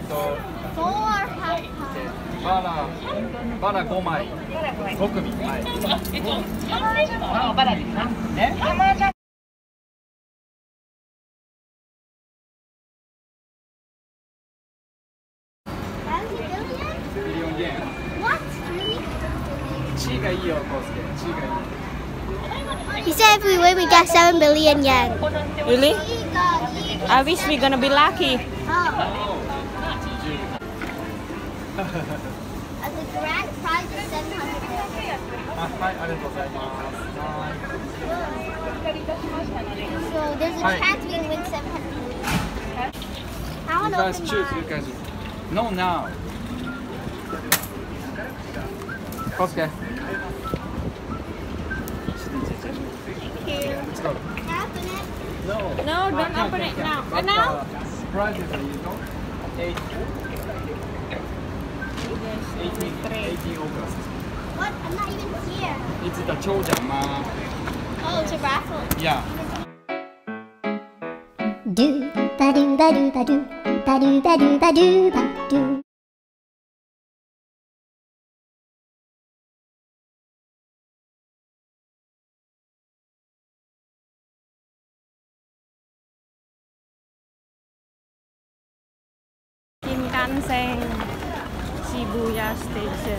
と、バラ5枚、5組。はい。バラですね。ミリオンyen。チーがいいよ、コウスケ。チーがいい。 He said if we win, we get 7 billion yen. Really? I wish we're gonna be lucky. The grand prize is 700 billion. はい、ありがとうございます。 So there's a chance we can win 700 billion. I want You to guys open choose, you mine. guys. No, now. コウスケ。Let's go. Can I open it? No. No, don't open it now. And now? Surprises are you know? 18 August. What? I'm not even here. It's the Chojan, ma. Oh, it's a raffle. Yeah. Do ba do ba do ba do ba do ba do ba do ba do. Shinkansen Shibuya Station.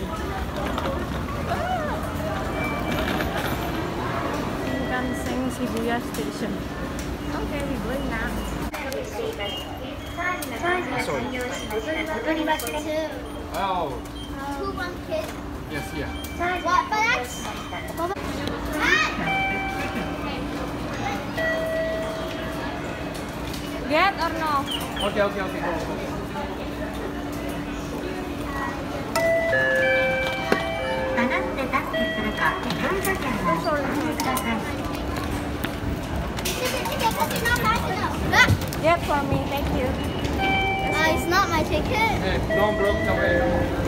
Shinkansen Shibuya Station. Okay, we're going now. Oh, 2-1 kid. yes, yeah. What? But that's. Get or no? Okay, okay, okay, go. Get for me, thank you. It's not my ticket. Hey, don't block the way.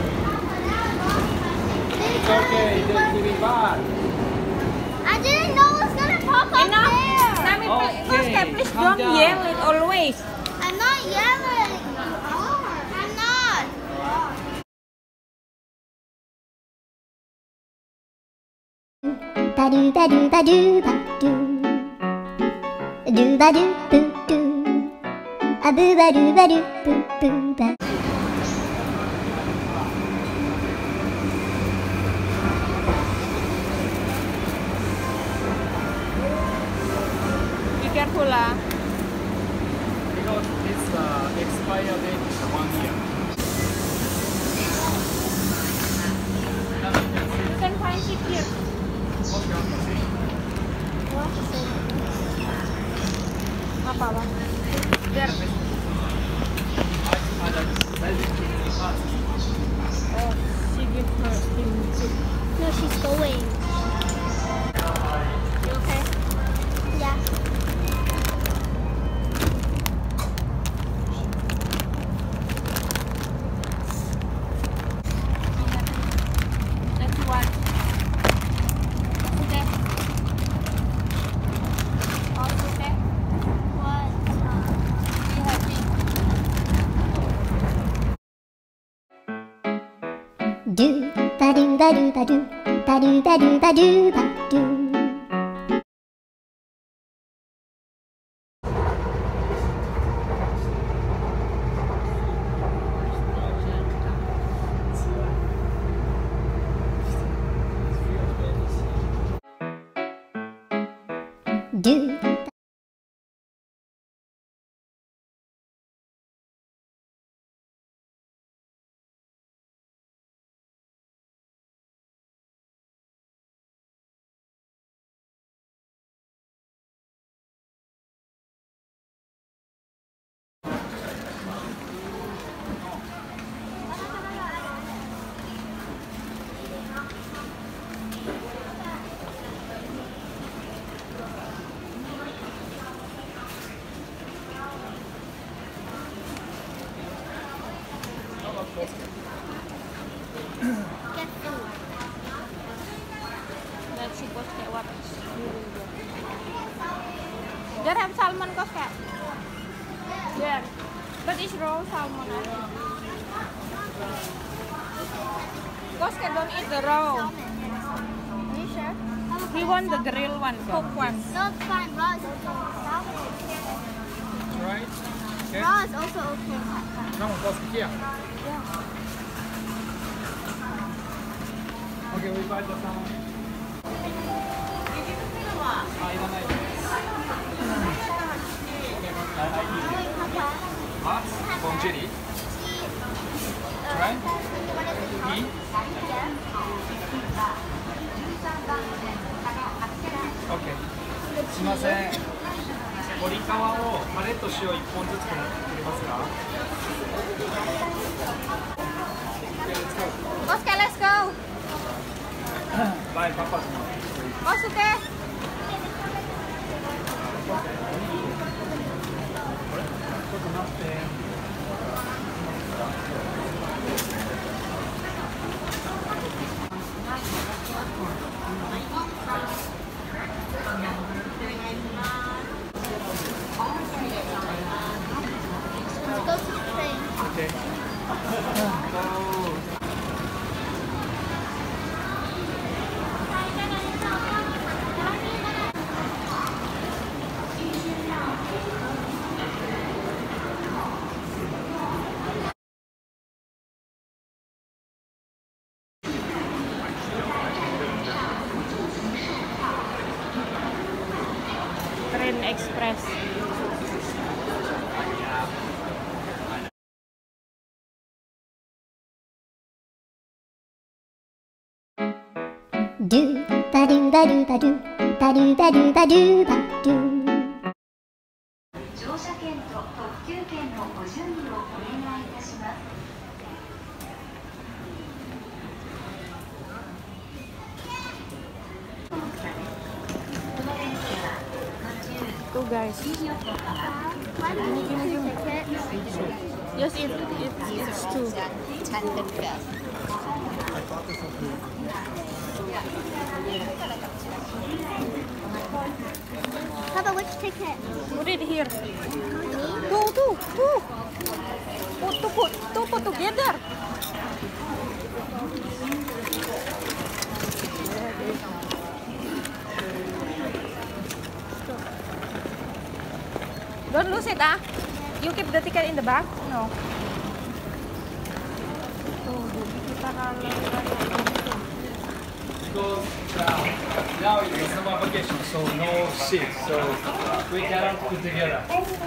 It's okay, just give it back. I didn't know it was gonna pop up Enough. there. Nami, Okay, please calm don't down. yell it always. I'm not yelling. I'm not. Ba do ba do ba do ba do. Do ba do boo do. A boo ba do ba do boo boo ba. Be careful lah. Because its expire date is 1 year. You can find it here. Okay, okay. Apa bang? There. Oh, she give her him soup. No, she's going. You okay? Yeah. Next one. Okay. All okay? What? You happy? Do ba do ba do ba do ba do ba do ba do ba do. Do. Let's see Coach Cat what There have salmon Coach Cat. There. But it's raw salmon. Oscar, don't eat the raw. Are you sure? We want the grilled one, cooked one. No, it's fine. Raw is okay. Right? Okay. Raw is also okay. No, posso here. Okay, we buy the salmon. I don't like it. What? Bonjiri? Right? E? すみません。鶏皮をタレと塩1本ずつくれますか Oscar, let's go. Vai, papas. Oscar. Okay. Train Express. Do ba do ba do ba do ba do ba do ba do ba do. 乗車券と特急券のご準備をお願いいたします。 Two guys. Yes, it's two. Papa, which ticket? Put it here. Two. Put together. Don't lose it, ah. You keep the ticket in the back? No. Because now it's summer vacation, so no seat, so we cannot put together.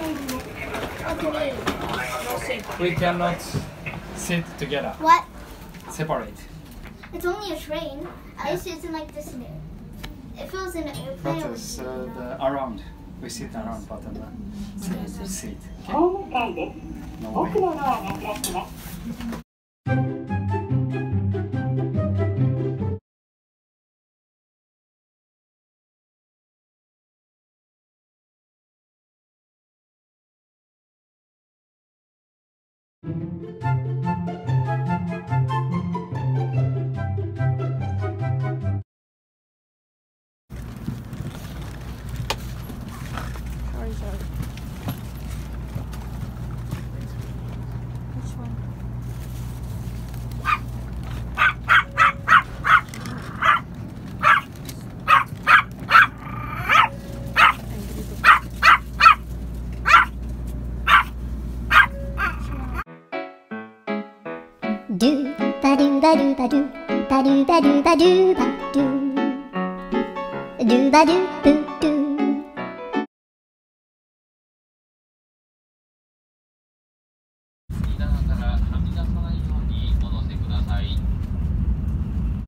We cannot sit together. What? Separate. It's only a train. At least it's in like this. It feels in an airplane. But it's around. We sit around, but the seat. Okay? ホーム階です。 No 奥 way. のドアが開きます。 Sorry. Which one? Do ba do ba do ba do ba do ba do ba do ba do. Do ba do boo